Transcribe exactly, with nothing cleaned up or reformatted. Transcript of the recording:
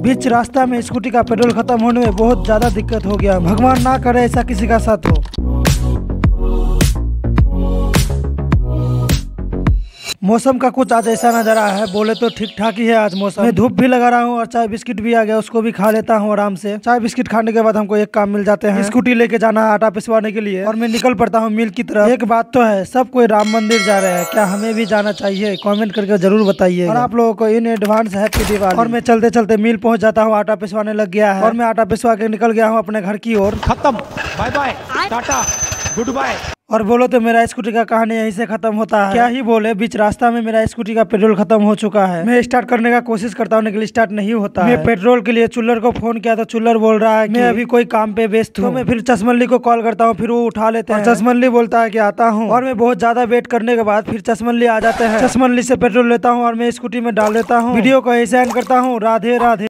बीच रास्ता में स्कूटी का पेट्रोल खत्म होने में बहुत ज्यादा दिक्कत हो गया। भगवान ना करे ऐसा किसी का साथ हो। मौसम का कुछ आज ऐसा नजारा है, बोले तो ठीक ठाक ही है आज मौसम। मैं धूप भी लगा रहा हूँ और चाय बिस्किट भी आ गया, उसको भी खा लेता हूँ आराम से। चाय बिस्किट खाने के बाद हमको एक काम मिल जाते हैं, स्कूटी लेके जाना है आटा पिसवाने के लिए, और मैं निकल पड़ता हूँ मिल की तरफ। एक बात तो है, सब कोई राम मंदिर जा रहे हैं, क्या हमें भी जाना चाहिए? कॉमेंट करके जरूर बताइए। और आप लोगों को इन एडवांस हैप्पी दिवाली। और मैं चलते चलते मिल पहुँच जाता हूँ, आटा पिसवाने लग गया है और मैं आटा पिसवा के निकल गया हूँ अपने घर की ओर। खत्म, bye bye, tata, goodbye. और बोलो तो मेरा स्कूटी का कहानी यहीं से खत्म होता है। क्या ही बोले, बीच रास्ता में मेरा स्कूटी का पेट्रोल खत्म हो चुका है। मैं स्टार्ट करने का कोशिश करता हूँ लेकिन स्टार्ट नहीं होता है। मैं पेट्रोल के लिए चुल्लर को फोन किया तो चुल्लर बोल रहा है मैं अभी कोई काम पे व्यस्त हूँ। तो मैं फिर चश्मल्ली को कॉल करता हूँ, फिर वो उठा लेते हैं। चश्मल्ली बोलता है कि आता हूँ, और मैं बहुत ज्यादा वेट करने के बाद फिर चश्मल्ली आ जाते हैं। चश्मल्ली से पेट्रोल लेता हूँ और मैं स्कूटी में डाल देता हूँ। वीडियो को ऐसे एंड करता हूँ। राधे राधे।